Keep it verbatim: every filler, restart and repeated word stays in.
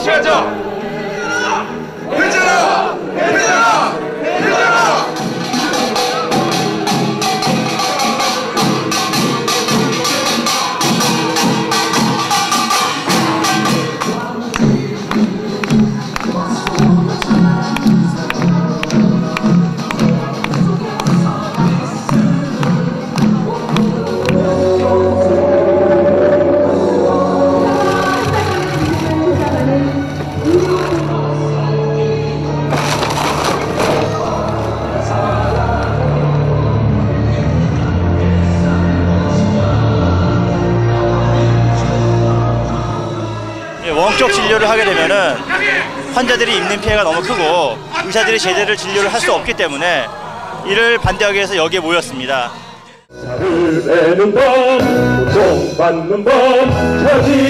같이 하자. 회장아, 회장아, 회장아. 원격 진료를 하게 되면은 환자들이 입는 피해가 너무 크고 의사들이 제대로 진료를 할 수 없기 때문에 이를 반대하기 위해서 여기에 모였습니다. 살을 베는 법, 고통받는 법 찾지